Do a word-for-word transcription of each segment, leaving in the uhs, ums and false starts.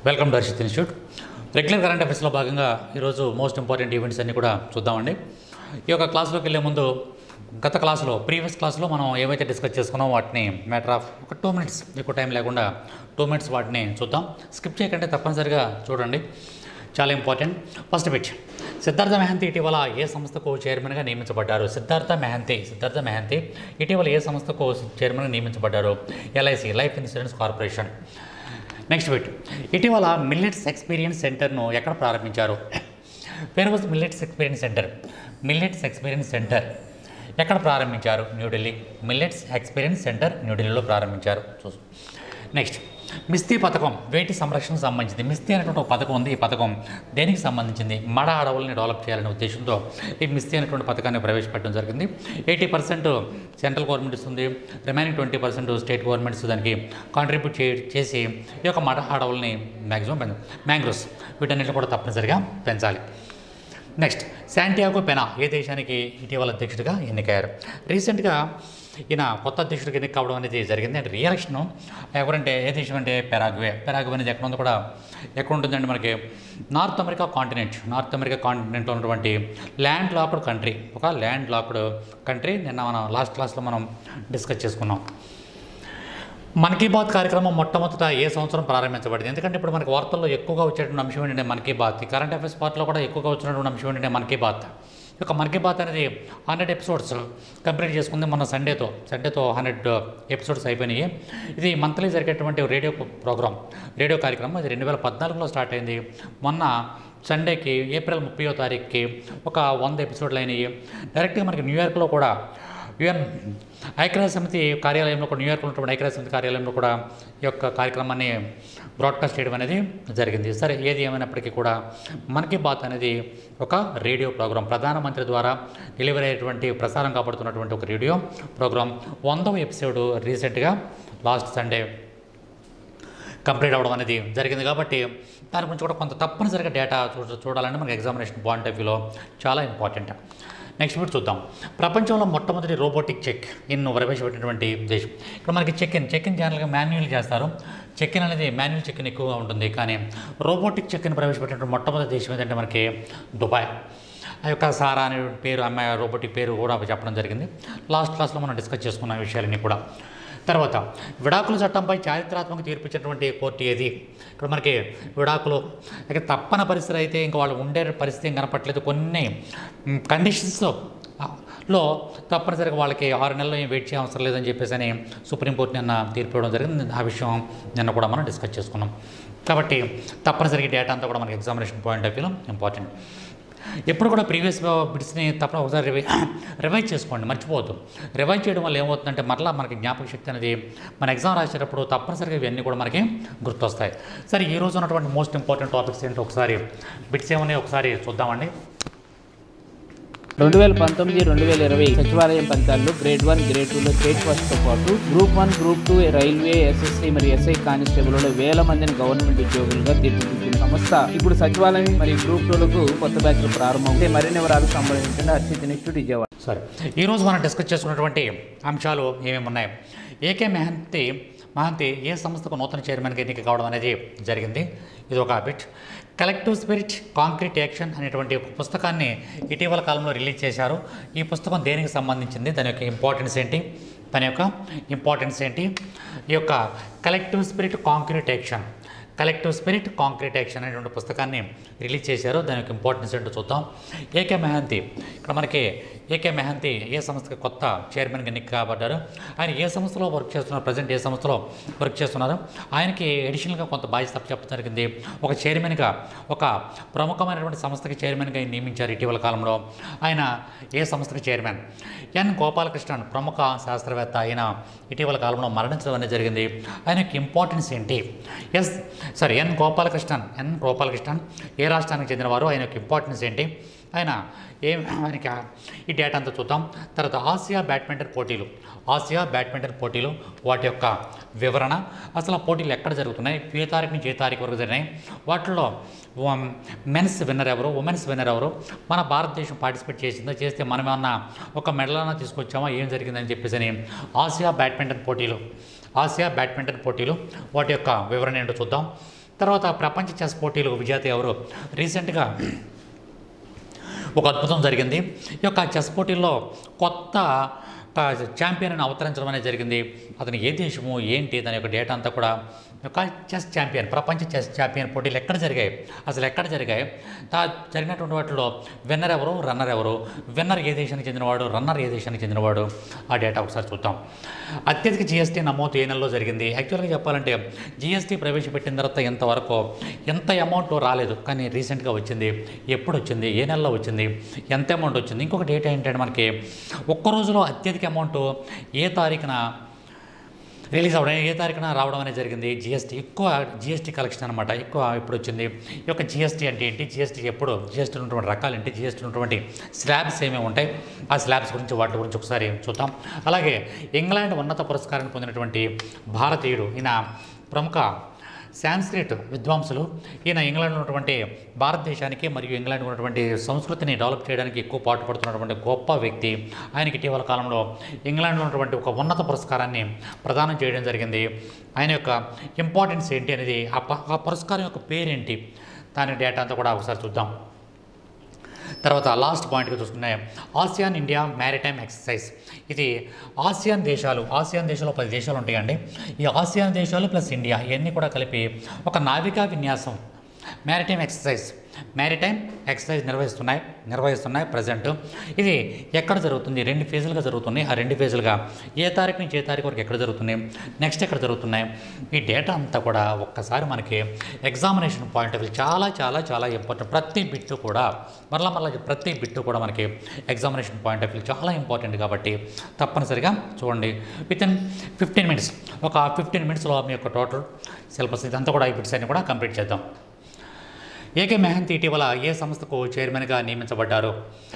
Welcome to Harshit institute. Regular current అఫైర్స్లో భాగంగా ఈరోజు మోస్ట్ ఇంపార్టెంట్ ఈవెంట్స్ అన్నీ కూడా చూద్దామండి. ఈ యొక్క క్లాస్లోకి వెళ్ళే ముందు గత క్లాస్లో ప్రీవియస్ క్లాస్లో మనం ఏవైతే డిస్కస్ చేసుకున్నామో వాటిని మ్యాటర్ ఆఫ్ ఒక టూ మినిట్స్ ఎక్కువ టైం లేకుండా టూ మినిట్స్ వాటిని చూద్దాం. స్కిప్ చేయకంటే తప్పనిసరిగా చూడండి, చాలా important. First bit, Siddhartha Mohanty ఇటీవల ఏ సంస్థకు చైర్మన్గా నియమించబడ్డారు? సిద్ధార్థ మెహంతి సిద్ధార్థ మెహంతి ఇటీవల ఏ సంస్థకు చైర్మన్గా నియమించబడ్డారు? LIC, life insurance corporation. Next bit, ఇటీవల మిల్లెట్స్ ఎక్స్పీరియన్స్ సెంటర్ను ఎక్కడ ప్రారంభించారు? పేరు was millets experience centre. Millets experience centre ఎక్కడ ప్రారంభించారు? న్యూఢిల్లీ. మిల్లెట్స్ ఎక్స్పీరియన్స్ సెంటర్ న్యూఢిల్లీలో ప్రారంభించారు. చూ నెక్స్ట్, మిస్తీ పథకం వేటి సంరక్షణకు సంబంధించింది? మిస్తీ అనేటువంటి ఒక పథకం ఉంది. ఈ పథకం దేనికి సంబంధించింది? మడ అడవుల్ని డెవలప్ చేయాలనే ఉద్దేశంతో ఈ మిస్తీ అనేటువంటి పథకాన్ని ప్రవేశపెట్టడం జరిగింది. ఎయిటీ పర్సెంట్ సెంట్రల్ గవర్నమెంట్ ఇస్తుంది, remaining twenty percent state governments దానికి కాంట్రిబ్యూట్ చే చేసి ఈ యొక్క మడ అడవుల్ని మ్యాక్సిమం పెంచ మ్యాంగ్రోవ్స్ వీటన్నిటిని కూడా తప్పనిసరిగా పెంచాలి. నెక్స్ట్, శాంటియాగో పెనా ఏ దేశానికి ఇటీవల అధ్యక్షుడిగా ఎన్నికయ్యారు? రీసెంట్గా ఈయన కొత్త అధ్యక్షుడికి ఎన్నిక కావడం అనేది జరిగింది. అంటే రీఎలక్షన్ ఎవరంటే ఏ దేశం అంటే పెరాగ్వే. పెరాగ్వే అనేది ఎక్కడ ఉందో కూడా ఎక్కడ ఉంటుందండి మనకి North America continent. North America కాంటినెంట్లో ఉన్నటువంటి ల్యాండ్ లాక్డ్ కంట్రీ, ఒక ల్యాండ్ లాక్డ్ కంట్రీ. నిన్న మనం లాస్ట్ క్లాస్లో మనం డిస్కస్ చేసుకున్నాం. మన్ కీ బాత్ కార్యక్రమం మొట్టమొదట ఏ సంవత్సరం ప్రారంభించబడింది? ఎందుకంటే ఇప్పుడు మనకి వార్తల్లో ఎక్కువగా వచ్చేటువంటి అంశం ఏంటంటే Mann Ki bath. Current affairs పార్ట్లో కూడా ఎక్కువగా వచ్చినటువంటి అంశం ఏంటంటే మన్ కీ బాత్. ఈ యొక్క మన్ కీ బాత్ అనేది హండ్రెడ్ ఎపిసోడ్స్ కంప్లీట్ చేసుకుంది మన సండేతో. సండేతో హండ్రెడ్ ఎపిసోడ్స్ అయిపోయినాయి. ఇది మంత్లీ జరిగేటువంటి రేడియో ప్రోగ్రామ్, రేడియో కార్యక్రమం. ఇది రెండు వేల పద్నాలుగులో స్టార్ట్ అయింది. మొన్న సండేకి ఏప్రిల్ ముప్పయో తారీఖుకి ఒక వంద ఎపిసోడ్లు అయినాయి. డైరెక్ట్గా మనకి న్యూయార్క్లో కూడా యుఎన్ ఐక్యరాజ్య సమితి కార్యాలయంలో కూడా, న్యూయార్క్లో ఉన్నటువంటి ఐక్యరాజ్య సమితి కార్యాలయంలో కూడా ఈ యొక్క కార్యక్రమాన్ని బ్రాడ్కాస్ట్ చేయడం అనేది జరిగింది. సరే, ఏది ఏమైనప్పటికీ కూడా మన్ కీ బాత్ అనేది ఒక రేడియో ప్రోగ్రాం, ప్రధానమంత్రి ద్వారా డెలివరీ అయ్యేటువంటి ప్రసారం కాబడుతున్నటువంటి ఒక రేడియో ప్రోగ్రాం. వందవ ఎపిసోడ్ రీసెంట్గా లాస్ట్ సండే కంప్లీట్ అవ్వడం అనేది జరిగింది. కాబట్టి దాని గురించి కూడా కొంత తప్పనిసరిగా డేటా చూ చూడాలంటే మనకి ఎగ్జామినేషన్ పాయింట్ ఆఫ్ వ్యూలో చాలా ఇంపార్టెంట్. నెక్స్ట్ బిట్ చూద్దాం. ప్రపంచంలో మొట్టమొదటి రోబోటిక్ చెక్ ఇన్ ప్రవేశపెట్టినటువంటి దేశం. ఇక్కడ మనకి చెక్ ఇన్ చెక్ ఇన్ జనరల్గా మాన్యువల్ చేస్తారు. చెక్ ఇన్ అనేది మాన్యువల్ చెక్ ఇన్ ఎక్కువగా ఉంటుంది. కానీ రోబోటిక్ చెక్ ఇన్ ప్రవేశపెట్టినటువంటి మొట్టమొదటి దేశం ఏంటంటే మనకి దుబాయ్. ఆ యొక్క సారా అనే పేరు అమ్మాయి రోబోటిక్ పేరు కూడా చెప్పడం జరిగింది. లాస్ట్ క్లాస్లో మనం డిస్కస్ చేసుకున్న విషయాలన్నీ కూడా. తర్వాత, విడాకుల చట్టంపై చారిత్రాత్మక తీర్పు ఇచ్చినటువంటి కోర్టు ఏది? ఇక్కడ మనకి విడాకులు అయితే తప్పని పరిస్థితి అయితే ఇంకా వాళ్ళు ఉండే పరిస్థితి కనపట్లేదు. కొన్ని కండిషన్స్లో లో తప్పనిసరిగా వాళ్ళకి ఆరు నెలలు ఏం వెయిట్ చేయ అవసరం లేదని చెప్పేసి అని సుప్రీంకోర్టు నిన్న తీర్పు ఇవ్వడం జరిగింది. ఆ విషయం నిన్న కూడా మనం డిస్కస్ చేసుకున్నాం. కాబట్టి తప్పనిసరిగా డేటా అంతా కూడా మనకి ఎగ్జామినేషన్ పాయింట్ ఆఫ్ వ్యూలో ఇంపార్టెంట్. ఎప్పుడు కూడా ప్రీవియస్ బిట్స్ని తప్పని ఒకసారి రివై రివైజ్ చేసుకోండి, మర్చిపోవద్దు. రివైజ్ చేయడం వల్ల ఏమవుతుందంటే మరలా మనకి జ్ఞాపక శక్తి అనేది మన ఎగ్జామ్ రాసేటప్పుడు తప్పనిసరిగా ఇవన్నీ కూడా మనకి గుర్తొస్తాయి. సరే, ఈ రోజు ఉన్నటువంటి మోస్ట్ ఇంపార్టెంట్ టాపిక్స్ ఏంటో ఒకసారి బిట్స్ ఏమన్నాయి ఒకసారి చూద్దామండి. రెండు వేల పంతొమ్మిది రెండు వేల ఇరవై సచివాలయం ఫలితాల్లో గ్రేడ్ వన్ గ్రేడ్ టూలో స్టేట్ ఫస్ట్తో పాటు group one group two railway SSC మరియు ఎస్ఐ కానిస్టేబుల్లో వేల మందిని గవర్నమెంట్ ఉద్యోగులుగా తీర్చిదిద్దిన సంస్థ ఇప్పుడు సచివాలయం మరియు గ్రూప్ టూలకు కొత్త బ్యాచ్లు ప్రారంభమవుతాయి. మరిన్ని వివరాలు సంబంధించిన హర్షిత్ ఇన్స్టిట్యూట్ విజయవాడ. సరే, ఈరోజు మనం డిస్కస్ చేసుకున్నటువంటి అంశాలు ఏమేమి ఉన్నాయి? ఏకే మెహంతి మహంతి ఏ సంస్థకు నూతన చైర్మన్గా ఎన్నిక కావడం అనేది జరిగింది. ఇది ఒక bit. Collective spirit concrete action అనేటువంటి ఒక పుస్తకాన్ని ఇటీవల కాలంలో రిలీజ్ చేశారు. ఈ పుస్తకం దేనికి సంబంధించింది? దాని యొక్క ఇంపార్టెన్స్ ఏంటి? దాని యొక్క ఇంపార్టెన్స్ ఏంటి? ఈ యొక్క collective spirit concrete action collective spirit concrete action అనేటువంటి పుస్తకాన్ని రిలీజ్ చేశారు. దాని యొక్క ఇంపార్టెన్స్ ఏంటో చూద్దాం. ఏకే మెహంతి, ఇక్కడ మనకి ఏకే మెహంతి ఏ సంస్థకి కొత్త చైర్మన్గా ఎన్నిక కాబడ్డారు? ఆయన ఏ సంస్థలో వర్క్ చేస్తున్నారు? ప్రజెంట్ ఏ సంస్థలో వర్క్ చేస్తున్నారు? ఆయనకి అడిషనల్గా కొంత బాధ్యత చెప్పడం జరిగింది. ఒక చైర్మన్గా, ఒక ప్రముఖమైనటువంటి సంస్థకి చైర్మన్గా నియమించారు ఇటీవల కాలంలో. ఆయన ఏ సంస్థకి చైర్మన్? ఎన్ గోపాలకృష్ణన్, ప్రముఖ శాస్త్రవేత్త. ఆయన ఇటీవల కాలంలో మరణించడం అనేది జరిగింది. ఆయన యొక్క ఇంపార్టెన్స్ ఏంటి? ఎస్ సరే ఎన్ గోపాలకృష్ణన్ ఎన్ గోపాలకృష్ణన్ ఏ రాష్ట్రానికి చెందినవారు? ఆయన యొక్క ఇంపార్టెన్స్ ఏంటి? ఆయన ఏం ఆయనకి ఈ డేటా అంతా చూద్దాం. తర్వాత ఆసియా బ్యాడ్మింటన్ పోటీలు ఆసియా బ్యాడ్మింటన్ పోటీలు వాటి యొక్క వివరణ, అసలు ఆ పోటీలు ఎక్కడ జరుగుతున్నాయి, ఏ తారీఖు నుంచి ఏ తారీఖు వరకు జరిగినాయి, వాటిలో మెన్స్ విన్నర్ ఎవరు, ఉమెన్స్ విన్నర్ ఎవరు, మన భారతదేశం పార్టిసిపేట్ చేసిందో, చేస్తే మనం ఏమన్నా ఒక మెడల్ అన్నా తీసుకొచ్చామా, ఏం జరిగిందని చెప్పేసి ఆసియా బ్యాడ్మింటన్ పోటీలు ఆసియా బ్యాడ్మింటన్ పోటీలు వాటి యొక్క వివరణ ఏంటో చూద్దాం. తర్వాత ప్రపంచ చెస్ పోటీలకు విజేత ఎవరు? రీసెంట్గా ఒక అద్భుతం జరిగింది. ఈ యొక్క చెస్ పోటీల్లో కొత్త ఛాంపియన్ అని అవతరించడం అనేది జరిగింది. అతను ఏ దేశము ఏంటి దాని యొక్క డేటా అంతా కూడా ఒక చెస్ ఛాంపియన్, ప్రపంచ చెస్ ఛాంపియన్ పోటీలు ఎక్కడ జరిగాయి, అసలు ఎక్కడ జరిగాయి, తా జరిగినటువంటి వాటిలో విన్నర్ ఎవరు, రన్నర్ ఎవరు, విన్నర్ ఏ దేశానికి చెందినవాడు, రన్నర్ ఏ దేశానికి చెందినవాడు, ఆ డేటా ఒకసారి చూద్దాం. అత్యధిక జిఎస్టీ నమోదు ఏ నెలలో జరిగింది? యాక్చువల్గా చెప్పాలంటే జిఎస్టీ ప్రవేశపెట్టిన తర్వాత ఇంతవరకు ఎంత అమౌంట్ రాలేదు, కానీ రీసెంట్గా వచ్చింది. ఎప్పుడు వచ్చింది, ఏ నెలలో వచ్చింది, ఎంత అమౌంట్ వచ్చింది? ఇంకొక డేటా ఏంటంటే మనకి ఒక్క రోజులో అత్యధిక అమౌంట్ ఏ తారీఖున రిలీజ్ అవ్వడం, ఏ తారీఖున రావడం అనేది జరిగింది? జిఎస్టీ ఎక్కువ జిఎస్టీ కలెక్షన్ అనమాట ఎక్కువ ఇప్పుడు వచ్చింది. ఈ యొక్క జిఎస్టీ అంటే ఏంటి, జిఎస్టీ ఎప్పుడు, జిఎస్టీ ఉన్నటువంటి రకాలు ఏంటి, జిఎస్టీ ఉన్నటువంటి స్లాబ్స్ ఏమేమి ఉంటాయి, ఆ స్లాబ్స్ గురించి వాటి గురించి ఒకసారి చూద్దాం. అలాగే ఇంగ్లాండ్ ఉన్నత పురస్కారాన్ని పొందినటువంటి భారతీయుడు, ఈయన ప్రముఖ సాంస్క్రిట్ విద్వాంసులు. ఈయన ఇంగ్లాండ్లో ఉన్నటువంటి భారతదేశానికి మరియు ఇంగ్లాండ్ ఉన్నటువంటి సంస్కృతిని డెవలప్ చేయడానికి ఎక్కువ పాటుపడుతున్నటువంటి గొప్ప వ్యక్తి. ఆయనకి ఇటీవల కాలంలో ఇంగ్లాండ్లో ఉన్నటువంటి ఒక ఉన్నత పురస్కారాన్ని ప్రదానం చేయడం జరిగింది. ఆయన యొక్క ఇంపార్టెన్స్ ఏంటి అనేది, ఆ ఆ పురస్కారం యొక్క పేరేంటి, దాని డేటా అంతా కూడా ఒకసారి చూద్దాం. తర్వాత లాస్ట్ పాయింట్గా చూసుకున్నాయి ఆసియాన్ ఇండియా మ్యారిటైమ్ ఎక్సర్సైజ్. ఇది ఆసియాన్ దేశాలు, ఆసియాన్ దేశాలు పది దేశాలు ఉంటాయండి. ఈ ఆసియాన్ దేశాలు ప్లస్ ఇండియా ఇవన్నీ కూడా కలిపి ఒక నావికా విన్యాసం మ్యారిటైమ్ ఎక్సర్సైజ్ మ్యారిటైమ్ ఎక్సర్సైజ్ నిర్వహిస్తున్నాయి నిర్వహిస్తున్నాయి ప్రజెంట్. ఇది ఎక్కడ జరుగుతుంది? రెండు ఫేజులుగా జరుగుతున్నాయి. ఆ రెండు ఫేజులుగా ఏ తారీఖు నుంచి ఏ తారీఖు వరకు ఎక్కడ జరుగుతున్నాయి, నెక్స్ట్ ఎక్కడ జరుగుతున్నాయి, ఈ డేటా అంతా కూడా ఒక్కసారి మనకి ఎగ్జామినేషన్ పాయింట్ ఆఫ్ వ్యూ చాలా చాలా చాలా ఇంపార్టెంట్. ప్రతి బిట్టు కూడా మరలా మరలా ప్రతి బిట్టు కూడా మనకి ఎగ్జామినేషన్ పాయింట్ ఆఫ్ వ్యూ చాలా ఇంపార్టెంట్. కాబట్టి తప్పనిసరిగా చూడండి. విత్ ఇన్ ఫిఫ్టీన్ మినిట్స్ ఒక ఫిఫ్టీన్ మినిట్స్లో మీ యొక్క టోటల్ సిలబస్ ఇదంతా కూడా ఈ బిట్స్ అన్ని కూడా కంప్లీట్ చేద్దాం. ఏకే మెహంతి ఇటీవల ఏ సంస్థకు చైర్మన్గా నియమించబడ్డారు?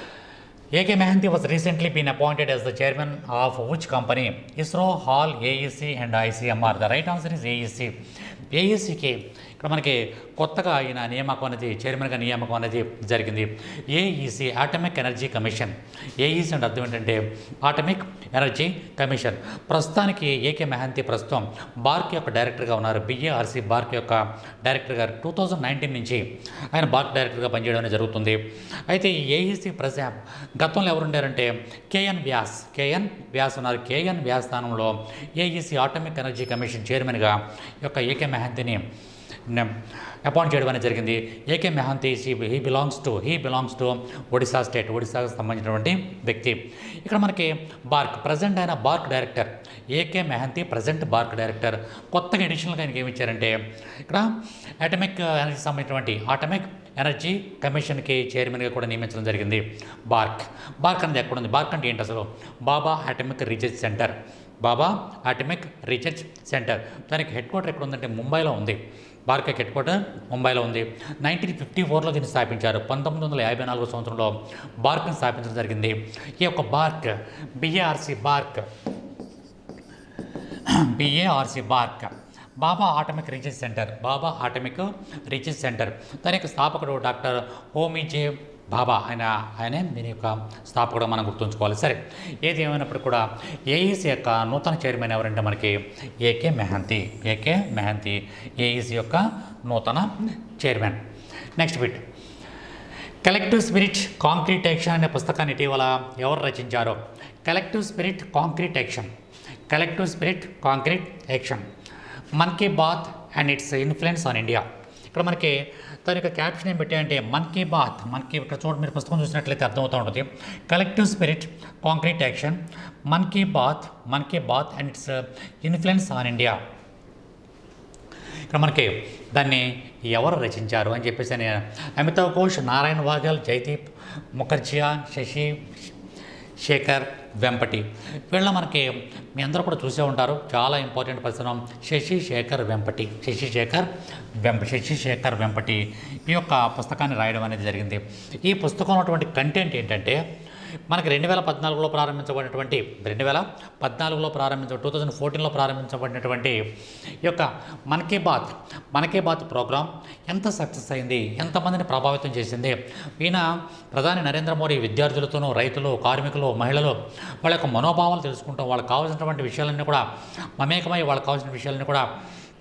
AK Mohanty was recently been appointed as the chairman of which company? ISRO, HAL, AEC and ICMR. The right answer is AEC. ఏఈసీకి ఇక్కడ మనకి కొత్తగా ఆయన నియామకం అనేది, చైర్మన్గా నియామకం అనేది జరిగింది. AEC atomic energy commission. AEC అంటే అర్థం ఏంటంటే ఆటమిక్ ఎనర్జీ కమిషన్. ప్రస్తుతానికి ఏకే మెహంతి ప్రస్తుతం బార్క్ యొక్క డైరెక్టర్గా ఉన్నారు. బిఏఆర్సీ బార్క్ యొక్క డైరెక్టర్ గారు టూ థౌజండ్ నైన్టీన్ నుంచి ఆయన బార్క్ డైరెక్టర్గా పనిచేయడం అనేది జరుగుతుంది. అయితే ఈ ఏఈసీ ప్రజా గతంలో ఎవరు ఉండారంటే కేఎన్ వ్యాస్ కేఎన్ వ్యాస్ ఉన్నారు. కేఎన్ వ్యాస్ స్థానంలో ఏఈసీ ఆటమిక్ ఎనర్జీ కమిషన్ చైర్మన్గా యొక్క ఏకే మెహంతిని అపాయింట్ చేయడం అనేది జరిగింది. AK Mohanty he belongs to he belongs to Odisha state, ఒడిశాకు సంబంధించినటువంటి వ్యక్తి. ఇక్కడ మనకి బార్క్ ప్రజెంట్ అయిన BARC director AK Mohanty present BARC director. కొత్తగా ఎడిషనల్గా ఆయనకి ఏమి ఇచ్చారంటే ఇక్కడ అటమిక్ ఎనర్జీ సంబంధించినటువంటి ఆటమిక్ ఎనర్జీ కమిషన్కి చైర్మన్గా కూడా నియమించడం జరిగింది. బార్క్ బార్క్ అనేది ఎక్కడ ఉంది? బార్క్ అంటే ఏంటి అసలు? Bhabha atomic research centre. Bhabha atomic research centre దానికి హెడ్ క్వార్టర్ ఎక్కడ ఉందంటే ముంబైలో ఉంది. బార్క్ హెడ్ క్వార్టర్ ముంబైలో ఉంది. నైన్టీన్ ఫిఫ్టీ ఫోర్లో దీన్ని స్థాపించారు. పంతొమ్మిది వందల యాభై నాలుగో సంవత్సరంలో బార్క్ని స్థాపించడం జరిగింది. ఈ యొక్క BARC BARC BARC BARC BARC Bhabha atomic research centre Bhabha atomic research centre దాని యొక్క స్థాపకుడు డాక్టర్ హోమీ జే బాబా. ఆయన ఆయనే దీని యొక్క స్థాపకుడు మనం గుర్తుంచుకోవాలి. సరే, ఏది ఏమైనప్పుడు కూడా ఏఈసీ యొక్క నూతన చైర్మన్ ఎవరంటే మనకి AK Mohanty. AK Mohanty AEC యొక్క నూతన chairman. Next bit collective spirit concrete action అనే పుస్తకాన్ని ఇటీవల ఎవరు రచించారో? Collective spirit concrete action collective spirit concrete action Mann Ki Baat and its influence on India. ఇక్కడ మనకి దాని యొక్క క్యాప్షన్ ఏం పెట్టాయంటే మన్ కీ బాత్. మనకి ఇక్కడ చూడండి, మీరు పుస్తకం చూసినట్లయితే అర్థమవుతూ ఉంటుంది. Collective spirit concrete action Mann Ki Baat Mann Ki Baat and its influence on India. ఇక్కడ మనకి దాన్ని ఎవరు రచించారు అని చెప్పేసి నేను అమితావ్ ఘోష్, నారాయణ వాఘల్, జైదీప్ ముఖర్జియా, శశి శేఖర్ వెంపటి. వీళ్ళ మనకి మీ అందరూ కూడా చూసే ఉంటారు. చాలా ఇంపార్టెంట్ పర్సన్ శశి శేఖర్ వెంపటి శశి శేఖర్ వెంప శశి శేఖర్ వెంపటి ఈ యొక్క పుస్తకాన్ని రాయడం అనేది జరిగింది. ఈ పుస్తకంలో ఉన్నటువంటి కంటెంట్ ఏంటంటే మనకి రెండు వేల పద్నాలుగులో ప్రారంభించబడినటువంటి రెండు వేల పద్నాలుగులో ప్రారంభించ టూ థౌజండ్ ఫోర్టీన్లో ప్రారంభించబడినటువంటి ఈ యొక్క మన్ కీ బాత్ మన్ కీ బాత్ ప్రోగ్రాం ఎంత సక్సెస్ అయింది, ఎంతమందిని ప్రభావితం చేసింది. ఈయన ప్రధాని నరేంద్ర మోడీ విద్యార్థులతోనూ, రైతులు, కార్మికులు, మహిళలు వాళ్ళ యొక్క మనోభావాలు తెలుసుకుంటాం. వాళ్ళకి కావాల్సినటువంటి విషయాలన్నీ కూడా మమేకమై వాళ్ళకి కావాల్సిన విషయాలన్నీ కూడా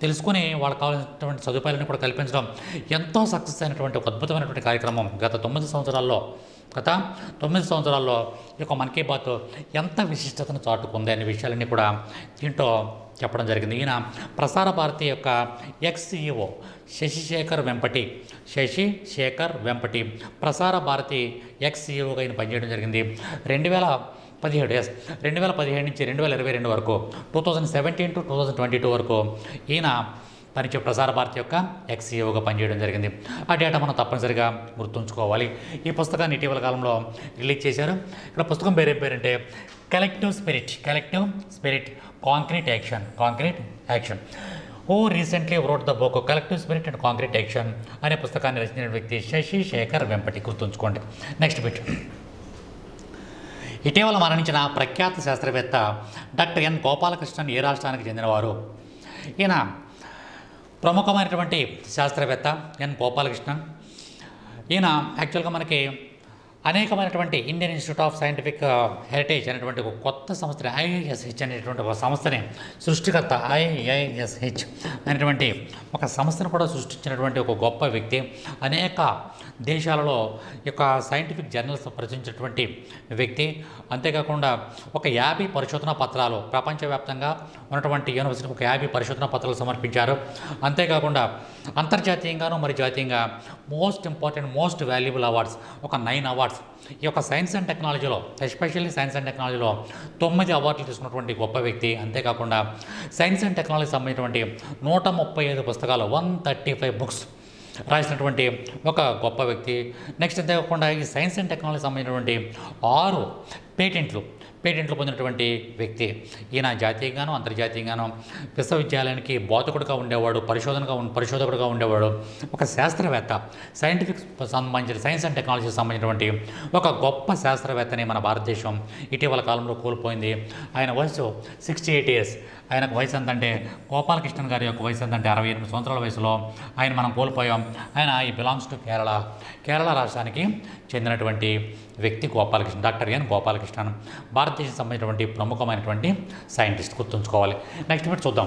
తెలుసుకొని వాళ్ళకి కావాల్సినటువంటి సదుపాయాలను కూడా కల్పించడం ఎంతో సక్సెస్ అయినటువంటి ఒక అద్భుతమైనటువంటి కార్యక్రమం. గత తొమ్మిది సంవత్సరాల్లో గత తొమ్మిది సంవత్సరాల్లో ఈ యొక్క మన్ కీ బాత్ ఎంత విశిష్టతను చాటుకుంది అనే విషయాలన్నీ కూడా దీంట్లో చెప్పడం జరిగింది. ఈయన ప్రసార భారతి యొక్క ex CEO Shashishekhar Vempati Shashi Shekhar Vempati Prasar Bharati X సీఈఓగా ఈయన పనిచేయడం జరిగింది. రెండు వేల పదిహేడు ఎస్ రెండు వేల పదిహేడు నుంచి రెండు వేల ఇరవై రెండు వరకు two thousand seventeen to two thousand twenty two వరకు ఈయన పనిచే ప్రసార భారతి యొక్క ఎక్స్ఈఓగా పనిచేయడం జరిగింది. ఆ డేటా మనం తప్పనిసరిగా గుర్తుంచుకోవాలి. ఈ పుస్తకాన్ని ఇటీవల కాలంలో రిలీజ్ చేశారు. ఇక్కడ పుస్తకం పేరు ఏం పేరంటే collective spirit collective spirit concrete action concrete action who recently wrote the book collective spirit and concrete action అనే పుస్తకాన్ని రచించిన వ్యక్తి శశి శేఖర్ వెంపటి. గుర్తుంచుకోండి. Next bit. ఇటీవల మరణించిన ప్రఖ్యాత శాస్త్రవేత్త డాక్టర్ ఎన్ గోపాలకృష్ణన్ ఏ రాష్ట్రానికి చెందినవారు? ఈయన ప్రముఖమైనటువంటి శాస్త్రవేత్త ఎన్ గోపాలకృష్ణన్. ఈయన యాక్చువల్గా మనకి అనేకమైనటువంటి Indian institute of scientific heritage అనేటువంటి ఒక కొత్త సంస్థని ఐఐఎస్హెచ్ అనేటువంటి ఒక సంస్థని సృష్టికర్త ఐఐఎస్హెచ్ అనేటువంటి ఒక సంస్థను కూడా సృష్టించినటువంటి ఒక గొప్ప వ్యక్తి. అనేక దేశాలలో ఈ యొక్క సైంటిఫిక్ జర్నల్స్ ప్రచురించినటువంటి వ్యక్తి. అంతేకాకుండా ఒక యాభై పరిశోధనా పత్రాలు ప్రపంచవ్యాప్తంగా ఉన్నటువంటి యూనివర్సిటీకి ఒక యాభై పరిశోధనా పత్రాలు సమర్పించారు. అంతేకాకుండా అంతర్జాతీయంగాను మరి జాతీయంగా most important most valuable awards ఒక నైన్ అవార్డ్స్ ఈ యొక్క సైన్స్ అండ్ టెక్నాలజీలో ఎస్పెషల్లీ సైన్స్ అండ్ టెక్నాలజీలో తొమ్మిది అవార్డులు తీసుకున్నటువంటి గొప్ప వ్యక్తి. అంతేకాకుండా సైన్స్ అండ్ టెక్నాలజీ సంబంధించినటువంటి నూట ముప్పై ఐదు పుస్తకాలు వన్ థర్టీ ఫైవ్ బుక్స్ రాసినటువంటి ఒక గొప్ప వ్యక్తి. నెక్స్ట్ అంతేకాకుండా ఈ సైన్స్ అండ్ టెక్నాలజీ సంబంధించినటువంటి ఆరు పేటెంట్లు పేటెంట్లు పొందినటువంటి వ్యక్తి. ఈయన జాతీయంగాను అంతర్జాతీయంగాను విశ్వవిద్యాలయానికి బోధకుడుగా ఉండేవాడు, పరిశోధనగా పరిశోధకుడుగా ఉండేవాడు, ఒక శాస్త్రవేత్త, సైంటిఫిక్ సంబంధించిన సైన్స్ అండ్ టెక్నాలజీకి సంబంధించినటువంటి ఒక గొప్ప శాస్త్రవేత్తని మన భారతదేశం ఇటీవల కాలంలో కోల్పోయింది. ఆయన వయసు సిక్స్టీ ఎయిట్ ఇయర్స్. ఆయనకు వయసు ఎంతంటే గోపాలకృష్ణన్ గారి యొక్క వయసు ఎంతంటే అరవై ఎనిమిది సంవత్సరాల వయసులో ఆయన మనం కోల్పోయాం. ఆయన ఈ బిలాంగ్స్ టు కేరళ కేరళ రాష్ట్రానికి చెందినటువంటి వ్యక్తి గోపాలకృష్ణ డాక్టర్ ఎన్ గోపాలకృష్ణన్. భారతదేశం సంబంధించినటువంటి ప్రముఖమైనటువంటి సైంటిస్ట్. గుర్తుంచుకోవాలి. నెక్స్ట్ బిట్ చూద్దాం.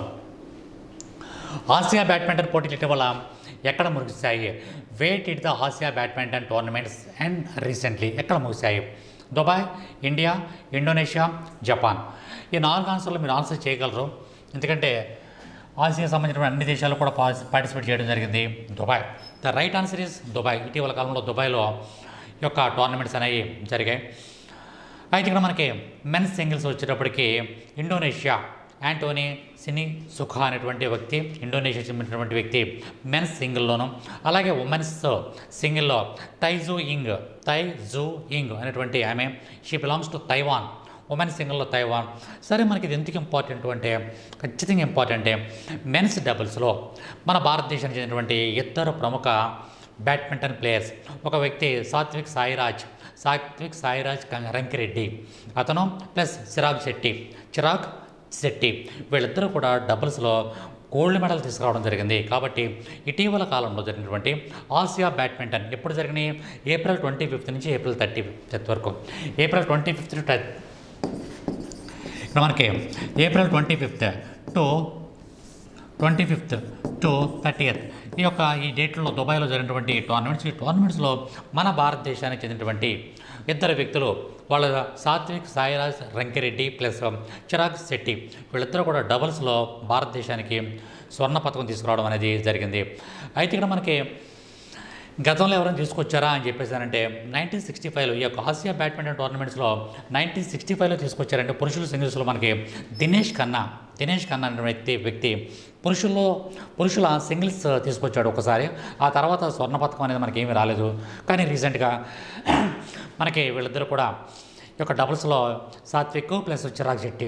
ఆసియా బ్యాడ్మింటన్ పోటీలు ఇటీవల ఎక్కడ ముగిశాయి? Wait it the Asia badminton tournaments and recently ఎక్కడ ముగిశాయి? Dubai, India, Indonesia, Japan. ఈ నాలుగు ఆన్సర్లు మీరు ఆన్సర్ చేయగలరు. ఎందుకంటే ఆసియా సంబంధించిన అన్ని దేశాలు కూడా పార్టిసిపేట్ చేయడం జరిగింది. Dubai. The right answer is Dubai. ఇటీవల కాలంలో దుబాయ్లో ఈ యొక్క టోర్నమెంట్స్ అనేవి జరిగాయి. అయితే ఇక్కడ మనకి మెన్స్ సింగిల్స్ వచ్చేటప్పటికి ఇండోనేషియా యాంటోనీ సిని సుఖా అనేటువంటి వ్యక్తి ఇండోనేషియా చెందినటువంటి వ్యక్తి మెన్స్ సింగిల్లోను, అలాగే ఉమెన్స్ సింగిల్లో తైజూ ఇంగ్ తైజూ ఇంగ్ అనేటువంటి ఆమె she belongs to Taiwan. Women's సింగిల్లో తైవాన్. సరే, మనకి ఇది ఎందుకు ఇంపార్టెంట్ అంటే ఖచ్చితంగా ఇంపార్టెంటే మెన్స్ డబుల్స్లో మన భారతదేశానికి చెందినటువంటి ఇద్దరు ప్రముఖ బ్యాడ్మింటన్ ప్లేయర్స్. ఒక వ్యక్తి సాత్విక్ సాయిరాజ్ సాత్విక్ సాయిరాజ్ రంకిరెడ్డి అతను ప్లస్ చిరాగ్ శెట్టి చిరాగ్ శెట్టి వీళ్ళిద్దరూ కూడా డబుల్స్లో గోల్డ్ మెడల్ తీసుకురావడం జరిగింది. కాబట్టి ఇటీవల కాలంలో జరిగినటువంటి ఆసియా బ్యాడ్మింటన్ ఎప్పుడు జరిగినాయి? ఏప్రిల్ ట్వంటీ ఫిఫ్త్ నుంచి ఏప్రిల్ థర్టీ ఫిఫ్త్ వరకు. ఏప్రిల్ ట్వంటీ ఫిఫ్త్ టు ఇక్కడ మనకి April twenty fifth to twenty fifth to thirtieth ఈ యొక్క ఈ డేట్లో దుబాయ్లో జరిగినటువంటి టోర్నమెంట్స్. ఈ టోర్నమెంట్స్లో మన భారతదేశానికి చెందినటువంటి ఇద్దరు వ్యక్తులు వాళ్ళ సాత్విక్ సాయిరాజ్ రంకిరెడ్డి ప్లస్ చిరాగ్ శెట్టి వీళ్ళిద్దరూ కూడా డబుల్స్లో భారతదేశానికి స్వర్ణ పథకం తీసుకురావడం అనేది జరిగింది. అయితే ఇక్కడ మనకి గతంలో ఎవరైనా తీసుకొచ్చారా అని చెప్పేసానంటే నైన్టీన్ సిక్స్టీ ఫైవ్లో ఈ యొక్క ఆసియా బ్యాడ్మింటన్ టోర్నమెంట్స్లో నైన్టీన్ సిక్స్టీ ఫైవ్లో తీసుకొచ్చారంటే పురుషుల సింగిల్స్లో మనకి దినేష్ ఖన్నా దినేష్ ఖన్నా అనే వ్యక్తి వ్యక్తి పురుషుల్లో పురుషుల సింగిల్స్ తీసుకొచ్చాడు ఒకసారి. ఆ తర్వాత స్వర్ణ పథకం అనేది మనకి ఏమీ రాలేదు. కానీ రీసెంట్గా మనకి వీళ్ళిద్దరూ కూడా ఈ యొక్క డబుల్స్లో సాత్విక్ ప్లస్ చిరాగ్ శెట్టి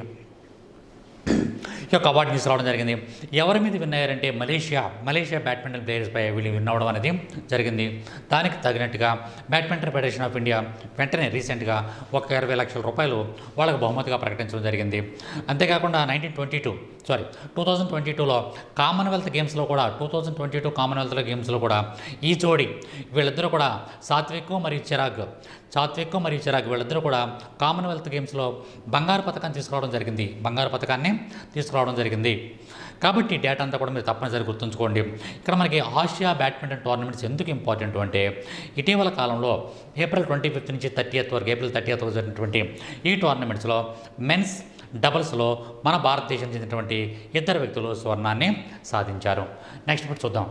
ఈ యొక్క అవార్డు తీసుకురావడం జరిగింది. ఎవరి మీద విన్ అయ్యారంటే మలేషియా మలేషియా బ్యాడ్మింటన్ ప్లేయర్స్పై వీళ్ళు విన్ అవ్వడం అనేది జరిగింది. దానికి తగినట్టుగా బ్యాడ్మింటన్ ఫెడరేషన్ ఆఫ్ ఇండియా వెంటనే రీసెంట్గా ఒక ఇరవై లక్షల రూపాయలు వాళ్ళకు బహుమతిగా ప్రకటించడం జరిగింది. అంతేకాకుండా nineteen twenty two sorry two thousand twenty టూలో కామన్వెల్త్ గేమ్స్లో కూడా two thousand twenty two Commonwealth గేమ్స్లో కూడా ఈ జోడి వీళ్ళిద్దరూ కూడా సాత్విక్ మరియు చిరాగ్ సాత్విక్ మరియు చిరాగ్ వీళ్ళిద్దరూ కూడా కామన్వెల్త్ గేమ్స్లో బంగారు పథకాన్ని తీసుకురావడం జరిగింది బంగారు పథకాన్ని తీసుకురావడం జరిగింది కాబట్టి డేటా అంతా కూడా మీరు తప్పనిసరి గుర్తుంచుకోండి. ఇక్కడ మనకి ఆసియా బ్యాడ్మింటన్ టోర్నమెంట్స్ ఎందుకు ఇంపార్టెంట్ అంటే ఇటీవల కాలంలో ఏప్రిల్ ట్వంటీ ఫిఫ్త్ నుంచి థర్టీయత్ వరకు ఏప్రిల్ థర్టీయత్ వరకు జరిగినటువంటి ఈ టోర్నమెంట్స్లో మెన్స్ డబుల్స్లో మన భారతదేశం చెందినటువంటి ఇద్దరు వ్యక్తులు స్వర్ణాన్ని సాధించారు. నెక్స్ట్ ఇప్పుడు చూద్దాం.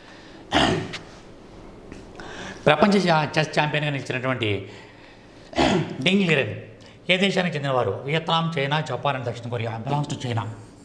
ప్రపంచ చెస్ ఛాంపియన్గా నిలిచినటువంటి డింగ్ లిరెన్ ఏ దేశానికి చెందినవారు? వియత్నాం, చైనా, జపాన్ అండ్ దక్షిణ Korea. Belongs to China.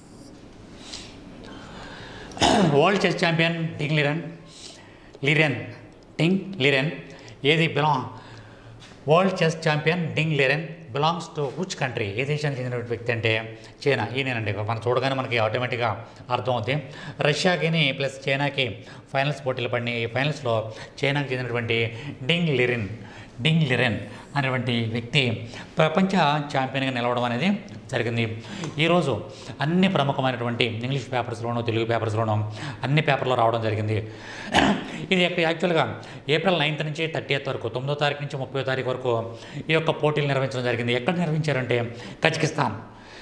World chess champion Ding Liren Liren Ding Liren ఏది belong world chess champion Ding Liren belongs to which country? ఏ దేశానికి చెందిన వ్యక్తి అంటే చైనా. ఈయనేనండి. మనం చూడగానే మనకి ఆటోమేటిక్గా అర్థమవుతుంది. రష్యాకి ప్లస్ చైనాకి ఫైనల్స్ పోటీలు పడినాయి. ఈ ఫైనల్స్లో చైనాకి చెందినటువంటి డింగ్ లిరెన్ డింగ్ లిరెన్ అనేటువంటి వ్యక్తి ప్రపంచ ఛాంపియన్గా నిలవడం అనేది జరిగింది. ఈరోజు అన్ని ప్రముఖమైనటువంటి ఇంగ్లీష్ పేపర్స్లోనూ తెలుగు పేపర్స్లోనూ అన్ని పేపర్లో రావడం జరిగింది. ఇది యాక్చువల్గా ఏప్రిల్ నైన్త్ నుంచి థర్టీయత్ వరకు తొమ్మిదో తారీఖు నుంచి ముప్పై తారీఖు వరకు ఈ యొక్క పోటీలు నిర్వహించడం జరిగింది. ఎక్కడ నిర్వహించారంటే కజకిస్తాన్.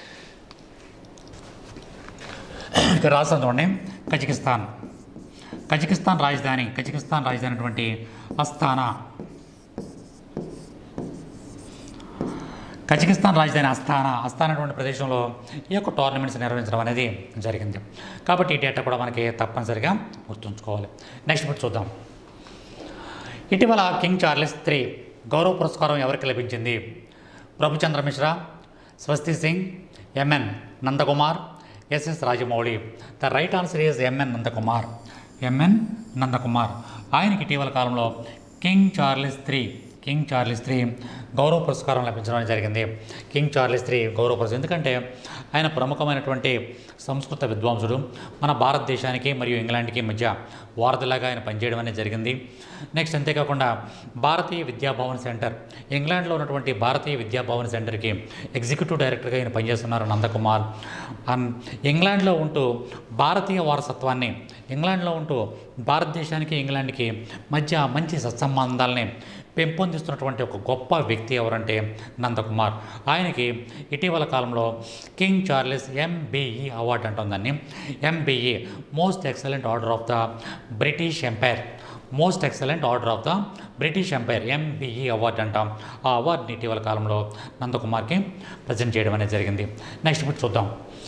ఇక్కడ రాస్తాను చూడండి. కజకిస్తాన్ కజకిస్తాన్ రాజధాని కజకిస్తాన్ రాజధాని అటువంటి అస్తానా కజకిస్తాన్ రాజధాని అస్తానా అస్తానా అటువంటి ప్రదేశంలో ఈ యొక్క టోర్నమెంట్స్ నిర్వహించడం అనేది జరిగింది. కాబట్టి ఈ డేటా కూడా మనకి తప్పనిసరిగా గుర్తుంచుకోవాలి. నెక్స్ట్ ఇప్పుడు చూద్దాం. ఇటీవల కింగ్ చార్లెస్ త్రీ గౌరవ పురస్కారం ఎవరికి లభించింది? Prabhuchandra Mishra, Swasti Singh, MN Nandakumar, SS Rajamouli. The right answer is MN Nandakumar MN Nandakumar. ఆయనకి ఇటీవల కాలంలో King Charles three King Charles three గౌరవ పురస్కారం లభించడం జరిగింది. కింగ్ చార్లెస్ త్రీ గౌరవ పురస్కారం ఎందుకంటే ఆయన ప్రముఖమైనటువంటి సంస్కృత విద్వాంసుడు. మన భారతదేశానికి మరియు ఇంగ్లాండ్కి మధ్య వారధిలాగా ఆయన పనిచేయడం అనేది జరిగింది. నెక్స్ట్ అంతేకాకుండా భారతీయ విద్యాభవన్ సెంటర్ ఇంగ్లాండ్లో ఉన్నటువంటి భారతీయ విద్యాభవన్ సెంటర్కి ఎగ్జిక్యూటివ్ డైరెక్టర్గా ఆయన పనిచేస్తున్నారు నందకుమార్. ఇంగ్లాండ్లో ఉంటూ భారతీయ వారసత్వాన్ని ఇంగ్లాండ్లో ఉంటూ భారతదేశానికి ఇంగ్లాండ్కి మధ్య మంచి సత్సంబంధాలని పెంపొందిస్తున్నటువంటి ఒక గొప్ప వ్యక్తి ఎవరంటే నందకుమార్. ఆయనకి ఇటీవల కాలంలో కింగ్ చార్లెస్ ఎంబీఈ అవార్డు అంటాం దాన్ని. MBE most excellent order of the British empire most excellent order of the British empire MBE award అంటాం. ఆ అవార్డుని ఇటీవల కాలంలో నందకుమార్కి ప్రజెంట్ చేయడం అనేది జరిగింది. నెక్స్ట్ ఇప్పుడు చూద్దాం.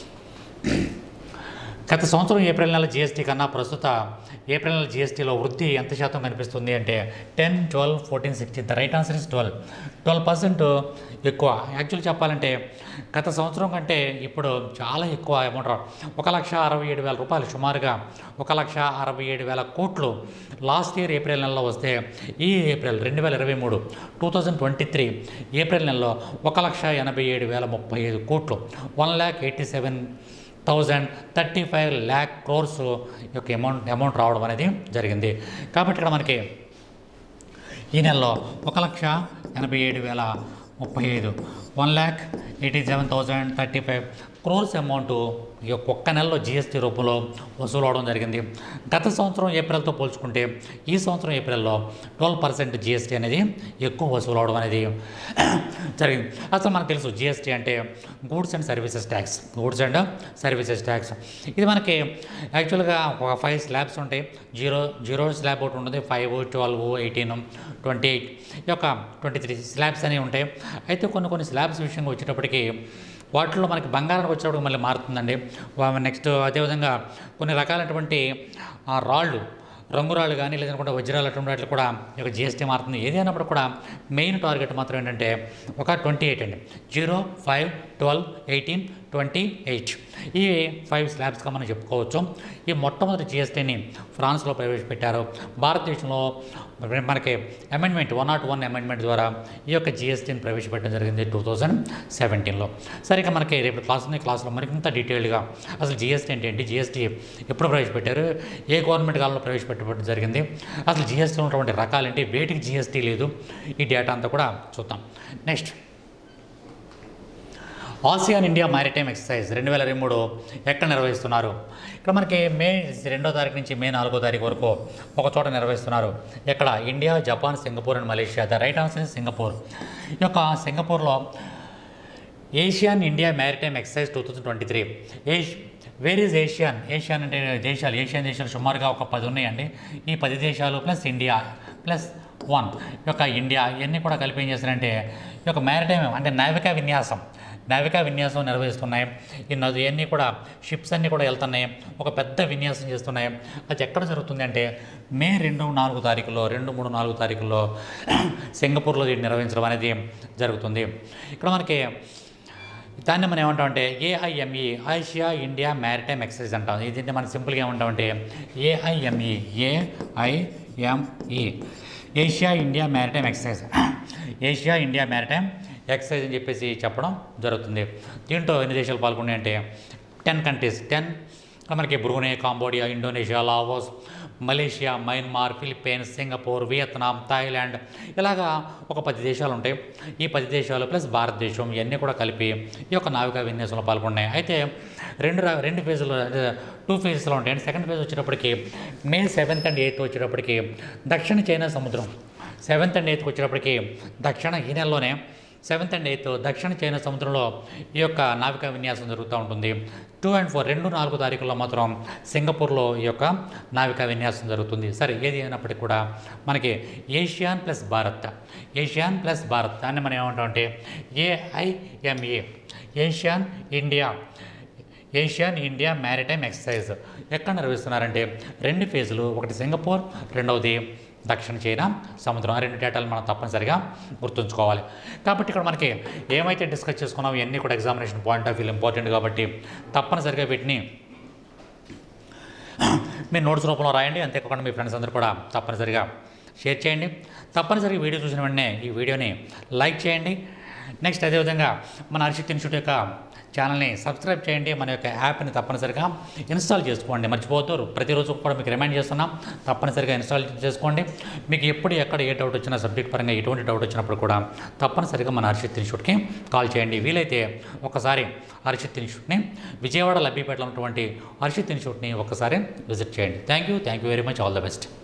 గత సంవత్సరం ఏప్రిల్ నెల జిఎస్టీ కన్నా ప్రస్తుత ఏప్రిల్ నెల జిఎస్టీలో వృద్ధి ఎంత శాతం కనిపిస్తుంది అంటే ten twelve fourteen sixteen. The right answer is twelve twelve percent ఎక్కువ. యాక్చువల్ చెప్పాలంటే గత సంవత్సరం కంటే ఇప్పుడు చాలా ఎక్కువ అమౌంట్ రావడం. ఒక లక్ష అరవై ఏడు వేల రూపాయలు సుమారుగా ఒక లక్ష అరవై ఏడు వేల కోట్లు లాస్ట్ ఇయర్ ఏప్రిల్ నెలలో వస్తే ఈ ఏప్రిల్ రెండు వేల ఇరవై మూడు two thousand twenty three April నెలలో ఒక లక్ష ఎనభై ఏడు వేల ముప్పై ఐదు కోట్లు one lakh eighty seven thousand thirty five lakh crores యొక్క అమౌంట్ అమౌంట్ రావడం అనేది జరిగింది. కాబట్టి ఇక్కడ మనకి ఈ నెలలో ఒక లక్ష ఎనభై ఏడు వేల ముప్పై ఐదు one lakh eighty seven thousand thirty five crores amount ఈ యొక్క ఒక్క నెలలో జిఎస్టీ రూపంలో వసూలు అవడం జరిగింది. గత సంవత్సరం ఏప్రిల్తో పోల్చుకుంటే ఈ సంవత్సరం ఏప్రిల్లో ట్వెల్వ్ పర్సెంట్ జిఎస్టీ అనేది ఎక్కువ వసూలు అవడం అనేది జరిగింది. అసలు మనకు తెలుసు జిఎస్టీ అంటే goods and services tax goods and services tax. ఇది మనకి యాక్చువల్గా ఒక ఫైవ్ స్లాబ్స్ ఉంటాయి. జీరో జీరో స్లాబ్ ఒకటి ఉంటుంది, five twelve eighteen twenty eight ఈ యొక్క ట్వంటీ త్రీ స్లాబ్స్ అనేవి ఉంటాయి. అయితే కొన్ని కొన్ని స్లాబ్స్ విషయంగా వచ్చేటప్పటికి వాటిలో మనకి బంగారానికి వచ్చేటప్పుడు మళ్ళీ మారుతుందండి. నెక్స్ట్ అదేవిధంగా కొన్ని రకాలైనటువంటి రాళ్ళు రంగురాళ్ళు కానీ లేదనుకుంటే వజ్రాలు అటువంటి వాటిలో కూడా ఈ యొక్క జిఎస్టీ మారుతుంది. ఏదైనప్పుడు కూడా మెయిన్ టార్గెట్ మాత్రం ఏంటంటే ఒక ట్వంటీ ఎయిట్ అండి. Zero five twelve eighteen twenty eight ఈ ఫైవ్ స్లాబ్స్గా మనం చెప్పుకోవచ్చు. ఈ మొట్టమొదటి జిఎస్టీని ఫ్రాన్స్లో ప్రవేశపెట్టారు. భారతదేశంలో మనకి amendment one not one amendment ద్వారా ఈ యొక్క జిఎస్టీని ప్రవేశపెట్టడం జరిగింది టూ థౌజండ్ సెవెంటీన్లో. సరిగ్గా మనకి రేపు క్లాస్ ఉంది. క్లాస్లో మరింత డీటెయిల్గా అసలు జిఎస్టీ అంటే ఏంటి, జిఎస్టీ ఎప్పుడు ప్రవేశపెట్టారు, ఏ గవర్నమెంట్ కాలంలో ప్రవేశపెట్టడం జరిగింది, అసలు జిఎస్టీలో ఉన్నటువంటి రకాలేంటి, వేటికి జిఎస్టీ లేదు, ఈ డేటా అంతా కూడా చూద్దాం. Next ASEAN India maritime exercise రెండు వేల ఇరవై మూడు ఎక్కడ నిర్వహిస్తున్నారు? ఇక్కడ మనకి మే రెండో తారీఖు నుంచి మే నాలుగో తారీఖు వరకు ఒక చోట నిర్వహిస్తున్నారు. ఇక్కడ India, Japan, Singapore and Malaysia. The right answer is Singapore. ఈ యొక్క సింగపూర్లో Asian India maritime exercise two thousand twenty three ఏష్ వేర్ ఈజ్ ఏషియన్ ఏషియన్ అంటే దేశాలు ఏషియన్ దేశాలు సుమారుగా ఒక పది ఉన్నాయండి. ఈ పది దేశాలు ప్లస్ ఇండియా ప్లస్ వన్ ఈ యొక్క ఇండియా ఇవన్నీ కూడా కలిపి ఏం చేస్తారంటే ఈ యొక్క మ్యారిటైమ్ అంటే నావికా విన్యాసం నావికా విన్యాసం నిర్వహిస్తున్నాయి. ఈ నది ఇవన్నీ కూడా షిప్స్ అన్నీ కూడా వెళ్తున్నాయి, ఒక పెద్ద విన్యాసం చేస్తున్నాయి. అది ఎక్కడ జరుగుతుంది అంటే మే రెండు నాలుగు తారీఖులో రెండు మూడు నాలుగు తారీఖుల్లో సింగపూర్లో దీన్ని నిర్వహించడం అనేది జరుగుతుంది. ఇక్కడ మనకి దాన్ని మనం ఏమంటామంటే AIME Asia India maritime exercise అంటాం. దీన్ని మనం సింపుల్గా ఏమంటామంటే AIME AIME Asia India maritime exercise Asia India maritime exercise అని చెప్పేసి చెప్పడం జరుగుతుంది. దీంట్లో ఎన్ని దేశాలు పాల్గొన్నాయంటే టెన్ కంట్రీస్ టెన్ మనకి Brunei, Cambodia, Indonesia, Laos, Malaysia, Myanmar, Philippines, Singapore, Vietnam, Thailand ఇలాగా ఒక పది దేశాలు ఉంటాయి. ఈ పది దేశాలు ప్లస్ భారతదేశం ఇవన్నీ కూడా కలిపి ఈ యొక్క నావికా విన్యాసంలో పాల్గొన్నాయి. అయితే రెండు రెండు ఫేజ్లు టూ ఫేజెస్లో ఉంటాయి. సెకండ్ ఫేజ్ వచ్చేటప్పటికి మే సెవెంత్ అండ్ ఎయిత్ వచ్చేటప్పటికి దక్షిణ చైనా సముద్రం సెవెంత్ అండ్ ఎయిత్కి వచ్చేటప్పటికి దక్షిణ ఈ నెలలోనే సెవెంత్ అండ్ ఎయిత్ దక్షిణ చైనా సముద్రంలో ఈ యొక్క నావికా విన్యాసం జరుగుతూ ఉంటుంది. టూ అండ్ ఫోర్ రెండు నాలుగు తారీఖుల్లో మాత్రం సింగపూర్లో ఈ యొక్క నావికా విన్యాసం జరుగుతుంది. సరే ఏది అయినప్పటికీ కూడా మనకి ASEAN plus Bharat ASEAN plus Bharat దాన్ని మనం ఏమంటామంటే AIMA ASEAN India Asian India maritime exercise ఎక్కడ నిర్వహిస్తున్నారంటే రెండు ఫేజులు, ఒకటి సింగపూర్, రెండవది దక్షిణ చైనా సముద్రం. ఆ రెండు డేటాలు మనం తప్పనిసరిగా గుర్తుంచుకోవాలి. కాబట్టి ఇక్కడ మనకి ఏమైతే డిస్కస్ చేసుకున్నామో ఇవన్నీ కూడా examination point of view important కాబట్టి తప్పనిసరిగా వీటిని మీరు నోట్స్ రూపంలో రాయండి. అంతేకాకుండా మీ ఫ్రెండ్స్ అందరూ కూడా తప్పనిసరిగా షేర్ చేయండి. తప్పనిసరిగా వీడియో చూసిన వెంటనే ఈ వీడియోని లైక్ చేయండి. నెక్స్ట్ అదేవిధంగా మన హర్షిత్ ఇన్స్టిట్యూట్ యొక్క ఛానల్ని సబ్స్క్రైబ్ చేయండి. మన యొక్క యాప్ని తప్పనిసరిగా ఇన్స్టాల్ చేసుకోండి, మర్చిపోతారు. ప్రతిరోజు కూడా మీకు రిమైండ్ చేస్తున్నాం, తప్పనిసరిగా ఇన్స్టాల్ చేసుకోండి. మీకు ఎప్పుడు ఎక్కడ ఏ డౌట్ వచ్చినా సబ్జెక్ట్ పరంగా ఎటువంటి డౌట్ వచ్చినప్పుడు కూడా తప్పనిసరిగా మన హర్షిత్ ఇన్స్టిట్యూట్కి కాల్ చేయండి. వీలైతే ఒకసారి హర్షిత్ ఇన్స్టిట్యూట్ని విజయవాడ లబ్బిపేటలో ఉన్నటువంటి హర్షిత్ ఇన్స్టిట్యూట్ని ఒకసారి విజిట్ చేయండి. Thank you thank you very much. All the best.